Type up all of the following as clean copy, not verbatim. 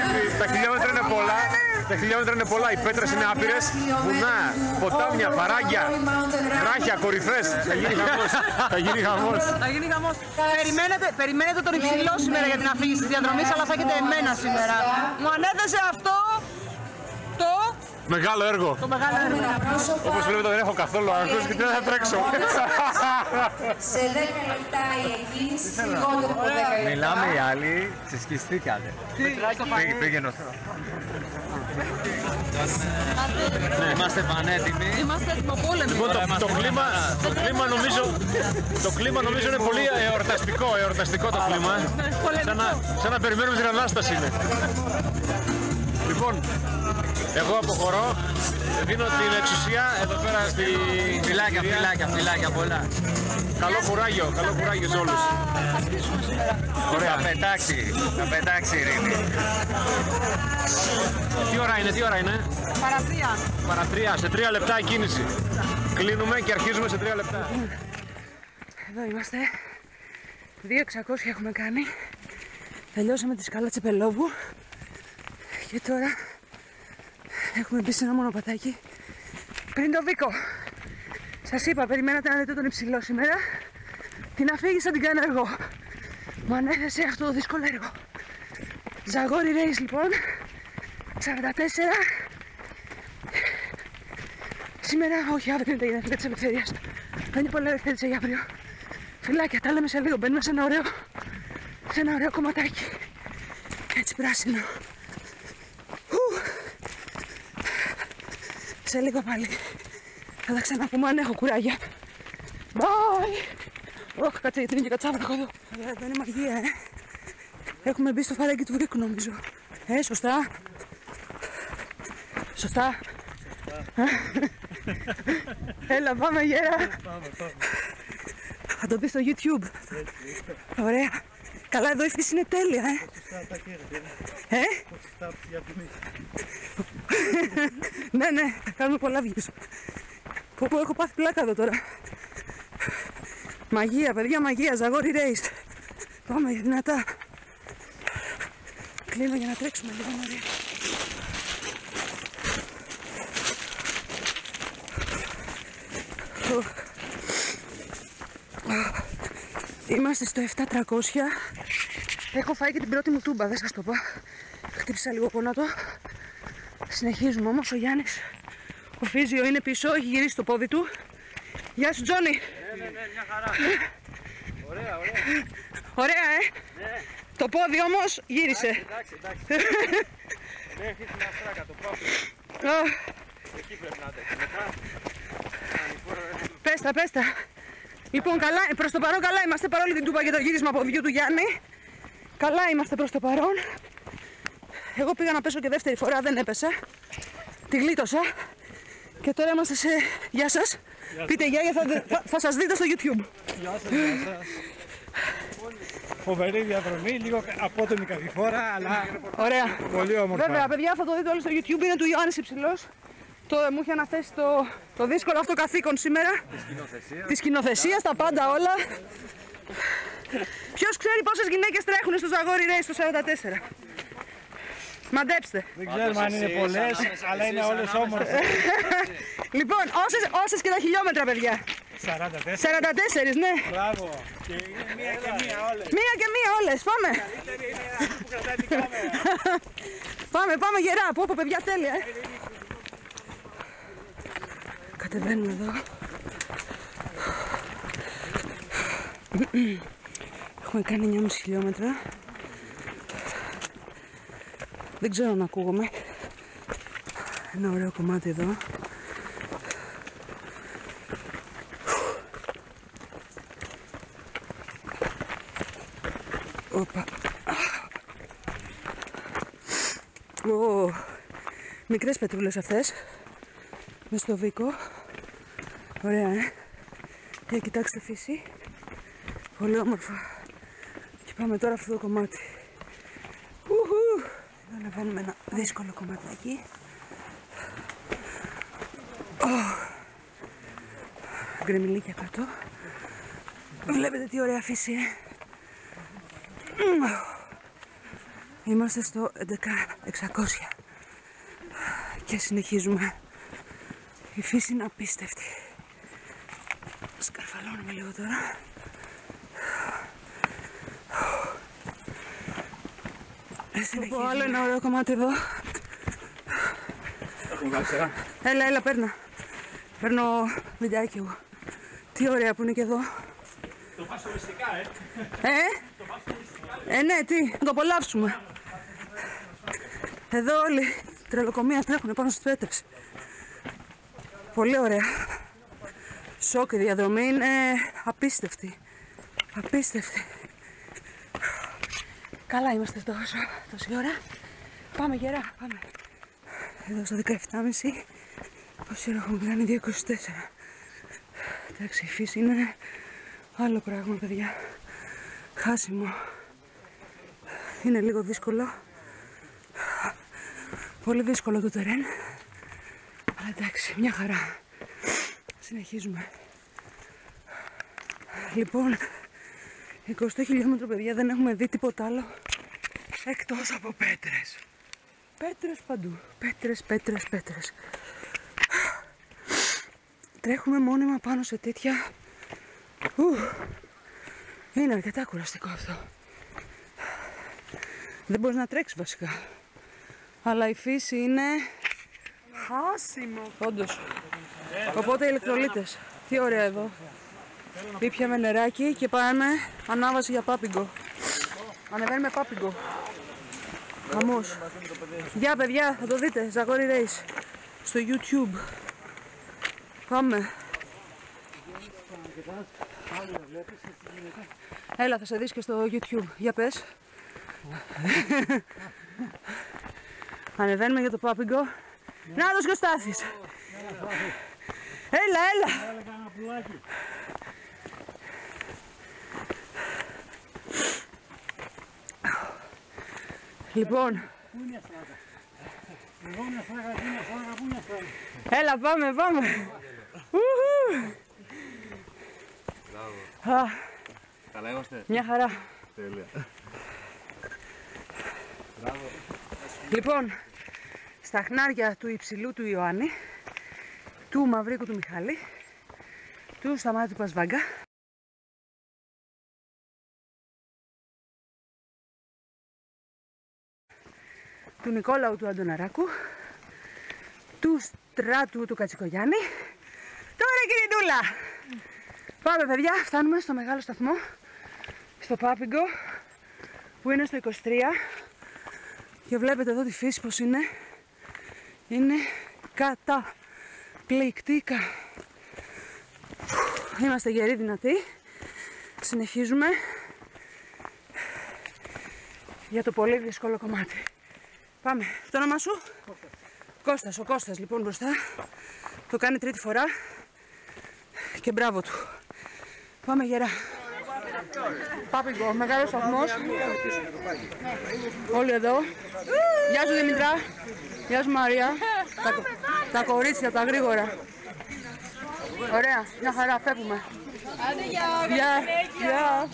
Τα χιλιόμετρα είναι πολλά. Τα χιλιόμετρα είναι πολλά. Οι πέτρες είναι άπειρες. Βουνά, ποτάμια, παράγια, βράχια, κορυφές. Θα γίνει χαμός. Θα γίνει χαμός. Θα γίνει χαμός. Περιμένετε τον υψηλό σήμερα για την αφήγηση της διαδρομής, αλλά θα έχετε εμένα σήμερα. Μου ανέθεσε αυτό το μεγάλο έργο. Το μεγάλο έργο. Όπως βλέπετε δεν έχω καθόλου άγχος και δεν θα τρέξω. Σε 10 λεπτά η εκκίνηση, λιγότερο από 10 λεπτά. Μιλάμε οι άλλοι, συσκιστήκατε. Πήγαινε. Ναι, είμαστε πανέτοιμοι. Είμαστε έτοιμοπόλεμοι. Λοιπόν, το κλίμα νομίζω είναι πολύ εορταστικό το κλίμα. Σαν να περιμένουμε την Ανάσταση είναι. Λοιπόν, εγώ αποχωρώ, δίνω την εξουσία εδώ πέρα στη... Φιλάκια πολλά. Καλό κουράγιο σε όλους. Ωραία, θα πετάξει η Ειρήνη. Τι ώρα είναι? Παρά 3, σε 3 λεπτά η κίνηση. Κλείνουμε και αρχίζουμε σε 3 λεπτά. Εδώ είμαστε. 2.600 έχουμε κάνει. Τελειώσαμε τη σκάλα Τσεπελόβου. Και τώρα έχουμε μπει σε ένα μονοπατάκι πριν το Βίκο. Σας είπα, περιμένατε να δείτε τον υψηλό σήμερα. Την αφήγησα, την κάνω εγώ. Μου ανέθεσε αυτό το δύσκολο έργο. Zagori Race λοιπόν, 44. Σήμερα, όχι αύριο είναι τα γενέθλια της ελευθερίας. Θα είναι πολύ ελευθερία για αύριο. Φιλάκια, τα λέμε σε λίγο, μπαίνουμε σε ένα ωραίο κομματάκι. Έτσι πράσινο. Σε λίγο πάλι. Θα τα ξαναπούμε αν έχω κουράγια. Bye! Όχι, κάτσε γιατί είναι και κατσάβρα έχω εδώ. Αλλά εδώ είναι μαγεία, Έχουμε μπει στο φαράγγι του Βρύκου νομίζω. Σωστά. Σωστά. Έλα, πάμε γέρα. Θα το δεις στο YouTube. Ωραία. Καλά, εδώ η φύση είναι τέλεια, Ναι, θα κάνουμε πολλά views. Πω, έχω πάθει πλάκα εδώ τώρα. Μαγεία, παιδιά, μαγεία, Zagori Race. Πάμε δυνατά. Κλείνω για να τρέξουμε λίγο νωρί. Είμαστε στο 7.300. Έχω φάει και την πρώτη μου τούμπα, δεν σας το πω. Χτύπησα λίγο πονάτο. Συνεχίζουμε όμως, ο Γιάννης, ο Φίζιο είναι πίσω, έχει γυρίσει το πόδι του. Γεια σου Τζόνι. Ναι, μια χαρά. Ωραία. Ωραία, Ναι. Το πόδι όμως γύρισε. Εντάξει. Μέχρι την αστράκα, το πάω. Εκεί πρέπει να τρέξει μετά. Πες τα. Λοιπόν, καλά, προς το παρόν καλά είμαστε, παρόλη την τούπα και το γύρισμα από δυο του Γιάννη. Καλά είμαστε προς το παρόν. Εγώ πήγα να πέσω και δεύτερη φορά, δεν έπεσα. Τη γλίτωσα. Και τώρα είμαστε σε... Γεια σας. Πείτε γεια, θα σας δείτε στο YouTube. Γεια σας. Φοβερή διαδρομή, λίγο απότομη κάθε φορά, αλλά ωραία. Πολύ όμορφα. Βέβαια, παιδιά, θα το δείτε όλοι στο YouTube, είναι του Ιωάννης Υψηλός. Μου είχε αναθέσει το δύσκολο αυτό καθήκον σήμερα. Τη σκηνοθεσία, τα πάντα όλα. Ποιος ξέρει πόσες γυναίκες τρέχουν στο Zagori Race το 44. Μαντέψτε. Δεν ξέρουμε αν είναι πολλές, αλλά είναι όλες όμορφες. Λοιπόν, όσες και τα χιλιόμετρα, παιδιά. 44. 44, ναι. Μπράβο. Και είναι μία και μία όλες. Μία και μία όλες, πάμε. Καλύτερη είναι αυτή που κρατάει την κάμερα. Πάμε γερά, πω παιδιά τέλεια. Κατεβαίνουμε εδώ. Έχουμε κάνει 9,5 χιλιόμετρα. Δεν ξέρω αν ακούγομαι. Ένα ωραίο κομμάτι εδώ. Οπα. Μικρές πετρούλες αυτές. Μες στο Βίκο. Ωραία, Για κοιτάξτε φύση. Πολύ όμορφα. Και πάμε τώρα αυτό το κομμάτι. Εδώ ανεβαίνουμε ένα δύσκολο κομματάκι. Γκρεμιλίκια κάτω. Βλέπετε τι ωραία φύση, Είμαστε στο 11.600 και συνεχίζουμε. Η φύση είναι απίστευτη. Σκαρφαλώνουμε λίγο τώρα. Συνεχίζουμε. Άλλο ένα ωραίο κομμάτι εδώ. Έλα, παίρνω. Παίρνω βιντεάκι εγώ. Τι ωραία που είναι και εδώ. Το πας οριστικά, Ναι, τι, να το απολαύσουμε. Εδώ όλοι τρελοκομείας τρέχουν πάνω στις πέτρες. Πολύ ωραία. Σοκ, η διαδρομή είναι απίστευτη. Απίστευτη. Καλά είμαστε τόση ώρα. Πάμε γερά, πάμε. Εδώ στα 17.30. Πόση ώρα έχουμε κάνει, 2.24. Εντάξει, η φύση είναι άλλο πράγμα, παιδιά. Χάσιμο. Είναι λίγο δύσκολο. Πολύ δύσκολο το τερέν. Αλλά εντάξει, μια χαρά. Συνεχίζουμε. Λοιπόν, 20 χιλιόμετρο, παιδιά, δεν έχουμε δει τίποτα άλλο εκτός από πέτρες. Πέτρες παντού. Πέτρες. Τρέχουμε μόνιμα πάνω σε τέτοια. Είναι αρκετά κουραστικό αυτό. Δεν μπορείς να τρέξεις βασικά. Αλλά η φύση είναι χάσιμο. Όντως. Οπότε ηλεκτρολίτες. Τι ωραία εδώ. Ήπιαμε νεράκι και πάμε ανάβαση για πάπιγκο. Ανεβαίνουμε πάπιγκο. Χαμός. Γεια παιδιά, θα το δείτε. Zagori Race. Στο YouTube. Πάμε. Έλα, θα σε δεις και στο YouTube. Για πες. Ανεβαίνουμε για το πάπιγκο. Νάτος και ο Στάθης. Έλα. Λοιπόν. Έλα, πάμε. Καλά είμαστε. Μια χαρά. Τέλεια. Λοιπόν, στα χνάρια του υψηλού του Ιωάννη, του Μαυρίκου του Μιχάλη, του Σταμάτη του Πασβάγκα, του Νικόλαου του Αντωναράκου, του Στράτου του Κατσικογιάννη, τώρα Κυρινούλα! Πάμε παιδιά, φτάνουμε στο μεγάλο σταθμό, στο πάπιγκο, που είναι στο 23 και βλέπετε εδώ τη φύση πως είναι. Είναι καταπληκτικά. Είμαστε γεροί, δυνατοί. Συνεχίζουμε για το πολύ δύσκολο κομμάτι. Πάμε. Το όνομά σου? Κώστας. Ο Κώστας λοιπόν μπροστά. Το κάνει τρίτη φορά και μπράβο του. Πάμε γερά. Πάπιγκο, μεγάλος σταθμός. Όλοι εδώ. Γεια σου Δημητρά. Γεια σου Μαρία. Τα κορίτσια, τα γρήγορα. Ωραία, μια χαρά, φεύγουμε. Γεια.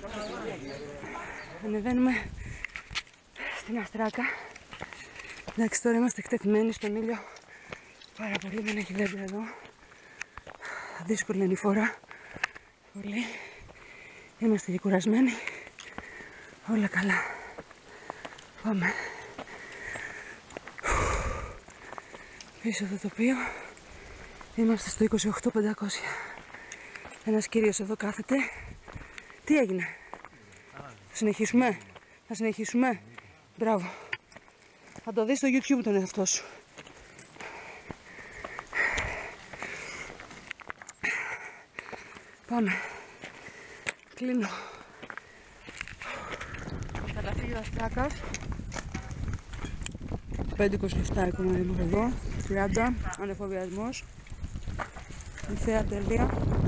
Ανεβαίνουμε στην Αστράκα. Εντάξει, τώρα είμαστε εκτεθειμένοι στον ήλιο. Πάρα πολύ, δεν έχει δέντρα εδώ. Δύσκολη είναι η φορά. Πολύ. Είμαστε και κουρασμένοι. Όλα καλά. Πάμε. Πίσω το τοπίο. Είμαστε στο 28.500. Ένας κύριος εδώ κάθεται. Τι έγινε? Θα συνεχίσουμε. Μπράβο. Θα το δεις στο YouTube τον εαυτό σου. Πάμε. Κλείνω. Καταφύγιο Αστράκας. 5.27 οικονομικό εδώ. 30. Ανεφοβιασμός. Η θέα τέλεια.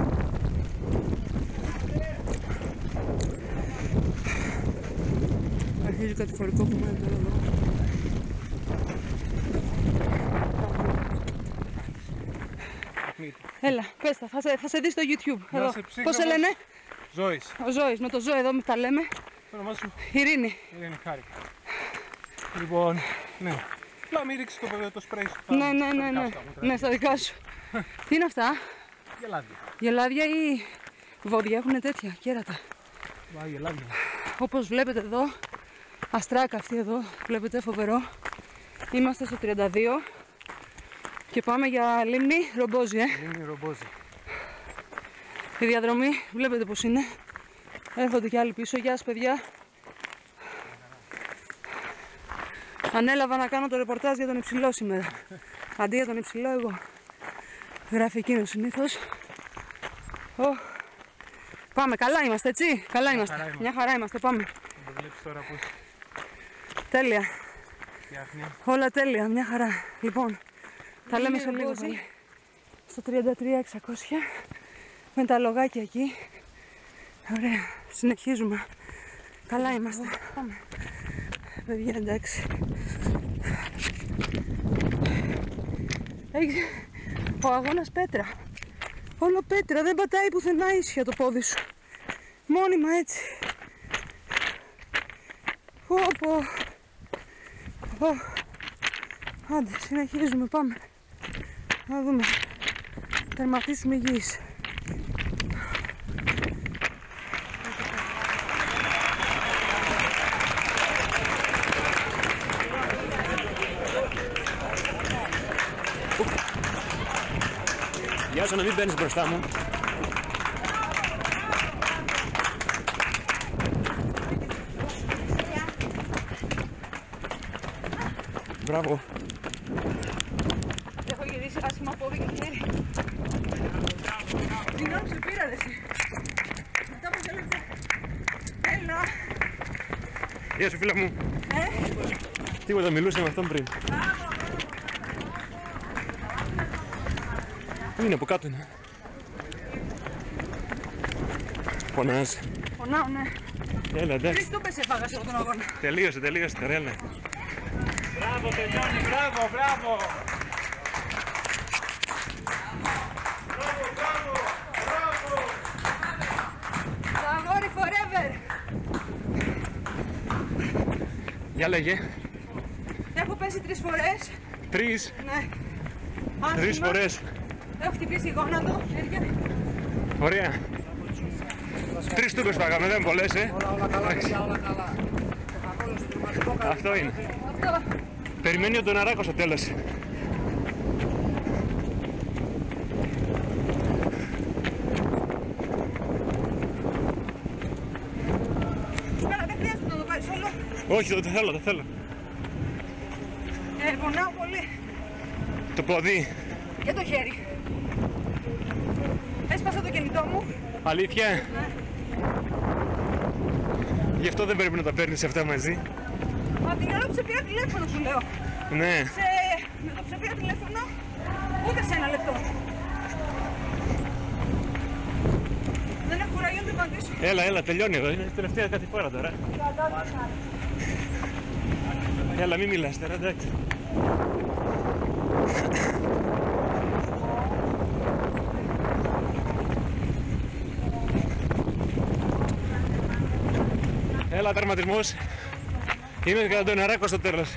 Αρχίζει κατηφορικό που μένει τώρα εδώ. Έλα, πες τα, θα σε δεις στο YouTube. Εδώ. Πώς σε λένε? Ζώης. Ο Ζώης, με το Ζώη εδώ τα λέμε. Το όνομά σου? Ειρήνη. Ειρήνη, χάρηκα. Λοιπόν, ναι. Απλά μην ρίξεις το σπρέι σου. Ναι, στα δικά σου. Τι είναι αυτά? Γελάδια. Γελάδια ή βόδια, έχουν τέτοια κέρατα. Γελάδια. Όπως βλέπετε εδώ, αστράκα αυτή εδώ, βλέπετε, φοβερό. Είμαστε στο 32 και πάμε για λίμνη Ρομπόζη, Λίμνη Ρομπόζη. Η διαδρομή βλέπετε πως είναι. Έρχονται και άλλοι πίσω. Γεια σας παιδιά. Ανέλαβα να κάνω το ρεπορτάζ για τον υψηλό σήμερα. Αντί για τον υψηλό εγώ. Γράφει εκείνος συνήθως. Πάμε, καλά είμαστε έτσι. Καλά είμαστε. Μια χαρά είμαστε, πάμε. Το βλέπεις τώρα πώς Τέλεια. φτιάχνει. Όλα τέλεια, μια χαρά. Λοιπόν, τα λέμε σε λίγο πάλι. Στο 33.600 με τα λογάκια εκεί. Ωραία, συνεχίζουμε. Καλά είμαστε. Πάμε. Παιδιά, εντάξει. Έχει ο αγώνας πέτρα. Όλο πέτρα, δεν πατάει πουθενά ίσια το πόδι σου. Μόνιμα έτσι. Άντε, συνεχίζουμε, πάμε. Να δούμε. Τερματίσουμε υγιείς. Γεια σου, να μην μπαίνεις μπροστά μου. Μπράβο. Έχω γυρίσει άσχημα πόδι και χέρι. Συγγνώμη, σε πήρα ρε εσύ. Μετά από 2 λεπτά. Έλα. Γεια σου φίλα μου. Τίποτα, μιλούσα με αυτόν πριν. Πού είναι, από κάτω είναι. Πονάς. Πονάω, ναι. Έλα, εντάξει. 3 τούπες έφαγα σε αυτόν τον αγώνα. Τελείωσε, τώρα έλα. Μπράβο, τελειώνει, μπράβο. Zagori forever. Για λέγε. Έχω πέσει 3 φορές. 3. Ναι. 3 φορές. Έχω χτυπήσει γόνατο, χέρια. Ωραία. 3 τούπες πάγαμε, δεν πολλές, Όλα καλά. Αυτό είναι. Αυτό. Περιμένει ο Ντοναράκος στο τέλος. Καλά, δεν χρειάζεται να το πάρεις όλο. Όχι, το θέλω. Πονάω πολύ. Το πόδι. Και το χέρι. Έσπασα το κινητό μου. Αλήθεια. Γι' αυτό δεν πρέπει να τα παίρνεις αυτά μαζί. Από την ώρα που σε πήρα τηλέφωνο σου λέω. Ναι. Με το που σε πήρα τηλέφωνο, ούτε σε 1 λεπτό. Δεν έχω κουράγιο να το απαντήσω. Έλα, τελειώνει εδώ. Είναι η τελευταία κάτι φορά τώρα. Έλα, μην μιλάς τώρα, εντάξει. Έλα, τερματισμός. Είναι κατά τον Αράκο στο τέλος.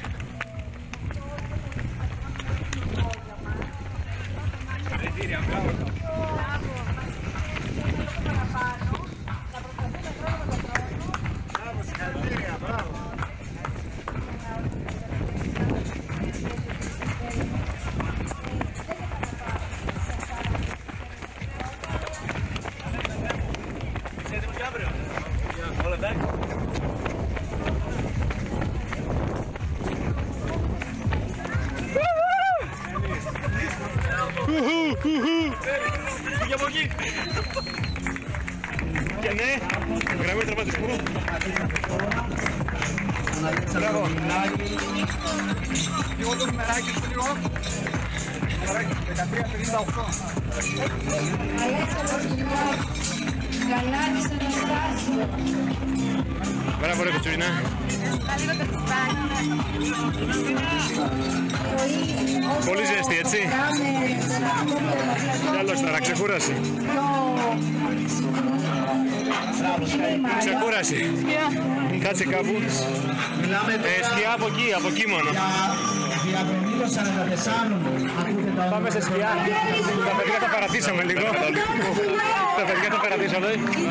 Φύγε από εκεί. Και ναι, γραμμή τραυματισμού. Μπράβο. Λίγο το νούμεράκι σου λίγο. 13.58. Μπράβο ρε Κοτσουρίνα. Πολύ ζέστη, έτσι. Καλώς τώρα, ξεκούραση. Ξεκούραση. Κάτσε κάπου. Σκιά από εκεί μόνο. Πάμε σε σκιά. Τα παιδιά τα παρατήσαμε λίγο. Τα παιδιά τα παρατήσαμε.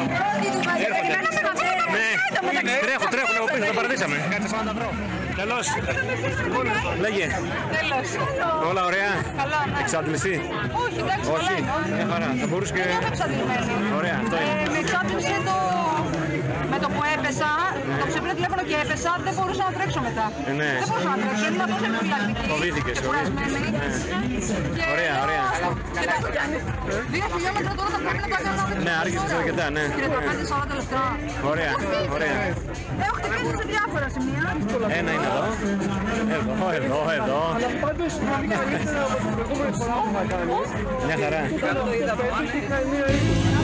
Ναι, τρέχουν από πίσω, τα παρατήσαμε. Κάτσε σαν να τα βρω. Τέλος. Λέγε. Τέλος. Όλα ωραία. Καλά, ναι. Εξάντληση. Όχι, εντάξει, Όχι. Μια χαρά. Θα μπορούσε και... Δεν είμαι εξαντλημένη. Ωραία, αυτό είναι. Με εξάντλησε με το που έπεσα, το ξεπήρε τηλέφωνο και έπεσα, δεν μπορούσα να τρέξω μετά. Ναι. Δεν μπορούσα να τρέξω, ήμουν τόσο επιφυλακτική. Φοβήθηκες, κουρασμένη. Ωραία, ωραία. 2 χιλιόμετρα τώρα θα πρέπει να τα κάνω. Ναι, άργησες αρκετά, ναι. 35 ώρα τελευταία. Ωραία, ωραία. Έχω χτυπήσει σε διάφορα σημεία. Ένα είναι εδώ. Εδώ. Αλλά πάντως πολύ καλύτερα από την προηγούμενη φορά που είχα κάνει. Μια χαρά. Είχα μια